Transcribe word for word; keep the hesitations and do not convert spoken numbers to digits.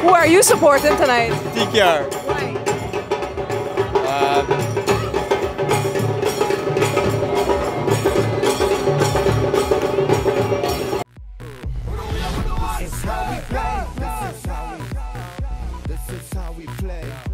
Who are you supporting tonight? T K R. Why? Um, This is how we play. This is how we. This is how we play.